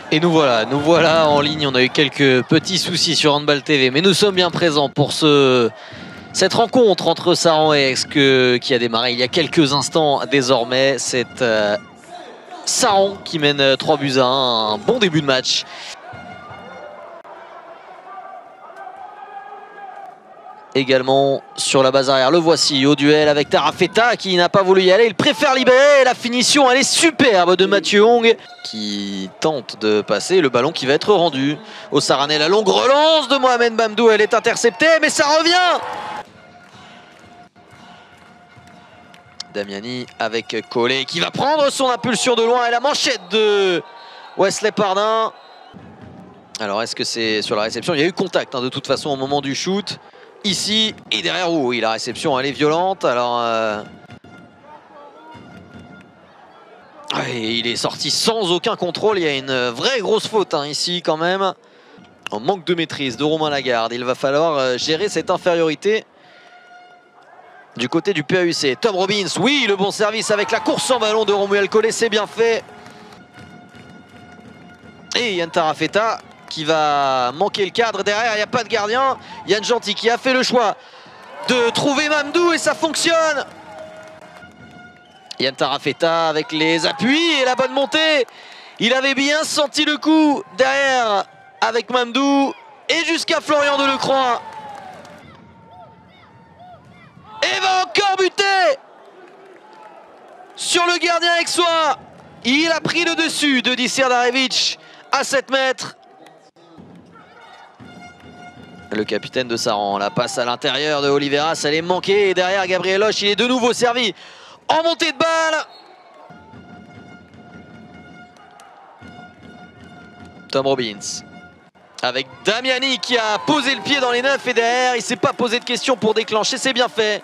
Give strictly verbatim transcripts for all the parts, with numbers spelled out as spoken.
Et nous voilà, nous voilà en ligne. On a eu quelques petits soucis sur Handball T V, mais nous sommes bien présents pour ce, cette rencontre entre Saran et Aix que, qui a démarré il y a quelques instants désormais. C'est euh, Saran qui mène trois buts à un, un bon début de match. Également sur la base arrière, le voici au duel avec Tarafeta qui n'a pas voulu y aller, il préfère libérer. La finition, elle est superbe de Mathieu Hong qui tente de passer, le ballon qui va être rendu au Saranais. La longue relance de Mohamed Mamdou, elle est interceptée, mais ça revient. Damiani avec Collet qui va prendre son impulsion de loin et la manchette de Wesley Pardin. Alors est-ce que c'est sur la réception? Il y a eu contact hein, de toute façon au moment du shoot. Ici et derrière, où oui, la réception elle est violente. Alors euh... ouais, il est sorti sans aucun contrôle. Il y a une vraie grosse faute hein, ici quand même. En manque de maîtrise de Romain Lagarde. Il va falloir euh, gérer cette infériorité du côté du P A U C. Tom Robbins, oui, le bon service avec la course en ballon de Romuald Collet, c'est bien fait. Et Yann Tarafeta qui va manquer le cadre. Derrière, il n'y a pas de gardien. Yann Gentil qui a fait le choix de trouver Mamdou et ça fonctionne. Yann Tarafeta avec les appuis et la bonne montée. Il avait bien senti le coup derrière avec Mamdou et jusqu'à Florian Delecroix. Et va encore buter sur le gardien aixois. Il a pris le dessus de Disser Darevic à sept mètres. Le capitaine de Saran, la passe à l'intérieur de Oliveras, elle est manquée. Et derrière, Gabriel Hoche, il est de nouveau servi en montée de balle. Tom Robbins avec Damiani qui a posé le pied dans les neufs. Et derrière, il ne s'est pas posé de questions pour déclencher. C'est bien fait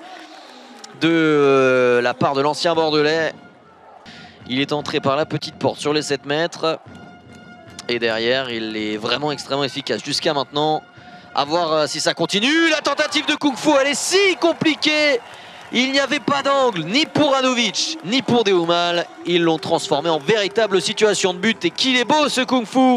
de la part de l'ancien Bordelais. Il est entré par la petite porte sur les sept mètres. Et derrière, il est vraiment extrêmement efficace jusqu'à maintenant. À voir si ça continue. La tentative de Kung Fu, elle est si compliquée. Il n'y avait pas d'angle, ni pour Anovic, ni pour Deumal. Ils l'ont transformé en véritable situation de but. Et qu'il est beau ce Kung Fu.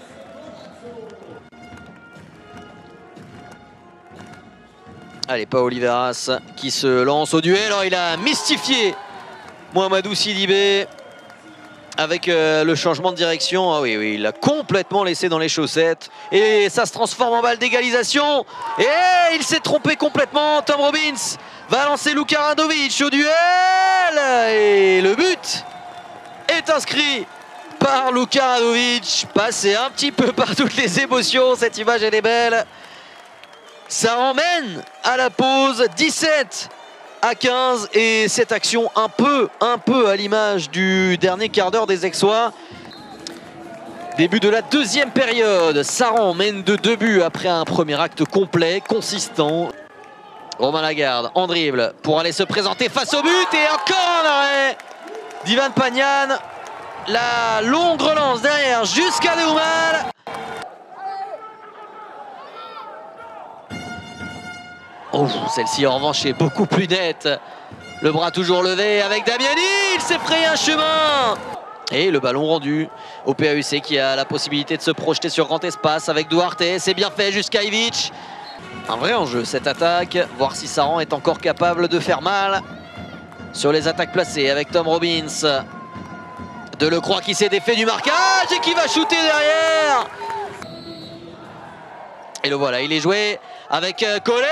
Allez, pas Oliveras qui se lance au duel. Alors, il a mystifié Mohamedou Sidibé avec euh, le changement de direction. Ah oui, oui, il l'a complètement laissé dans les chaussettes. Et ça se transforme en balle d'égalisation. Et il s'est trompé complètement. Tom Robbins va lancer Luka Radovic au duel. Et le but est inscrit par Luka Radovic. Passé un petit peu par toutes les émotions. Cette image, elle est belle. Ça emmène à la pause dix-sept à quinze et cette action un peu, un peu à l'image du dernier quart d'heure des Aixois. Début de la deuxième période, Saran mène de deux buts après un premier acte complet, consistant. Romain Lagarde en dribble pour aller se présenter face au but et encore un arrêt d'Ivan Pagnan. La longue relance derrière jusqu'à Deumal. Oh, celle-ci en revanche est beaucoup plus nette. Le bras toujours levé avec Damiani. Il s'est frayé un chemin. Et le ballon rendu au P A U C qui a la possibilité de se projeter sur grand espace avec Duarte. C'est bien fait jusqu'à Ivic. Un vrai enjeu cette attaque. Voir si Saran est encore capable de faire mal sur les attaques placées avec Tom Robbins. Delecroix qui s'est défait du marquage et qui va shooter derrière. Et le voilà, il est joué avec Collet.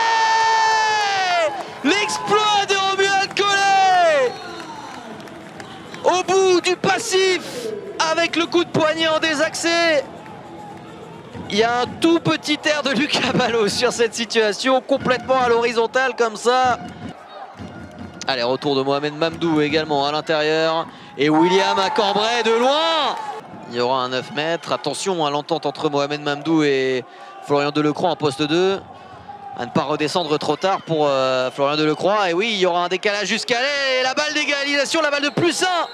L'exploit de Romuald Collet au bout du passif avec le coup de poignet en désaxé. Il y a un tout petit air de Lucas Ballot sur cette situation, complètement à l'horizontale comme ça. Allez, retour de Mohamed Mamdou également à l'intérieur. Et William à Cambrai de loin. Il y aura un neuf mètres. Attention à l'entente entre Mohamed Mamdou et Florian Delecroix en poste deux. À ne pas redescendre trop tard pour euh, Florian Delecroix. Et oui, il y aura un décalage jusqu'à l'aile. La balle d'égalisation, la balle de plus un.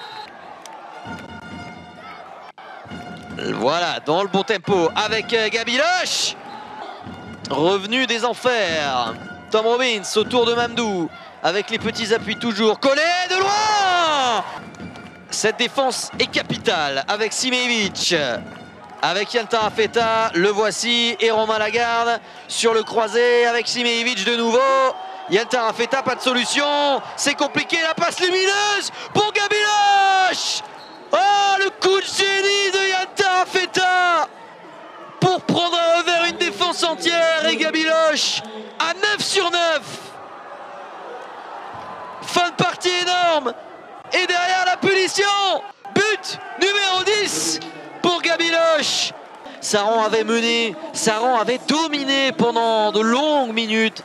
Voilà, dans le bon tempo avec euh, Gabi Loche. Revenu des enfers. Tom Robbins autour de Mamdou. Avec les petits appuis toujours. Collet de loin. Cette défense est capitale avec Simevic, avec Yan Tarafeta, le voici, et Romain Lagarde sur le croisé avec Simevic de nouveau. Yan Tarafeta, pas de solution, c'est compliqué, la passe lumineuse pour Gabi Loche. Oh, le coup de génie de Yan Tarafeta pour prendre à revers une défense entière, et Gabi Loche à neuf sur neuf. Fin de partie énorme. Et derrière la punition, but numéro dix pour Gabi Loche. Saran avait mené, Saran avait dominé pendant de longues minutes.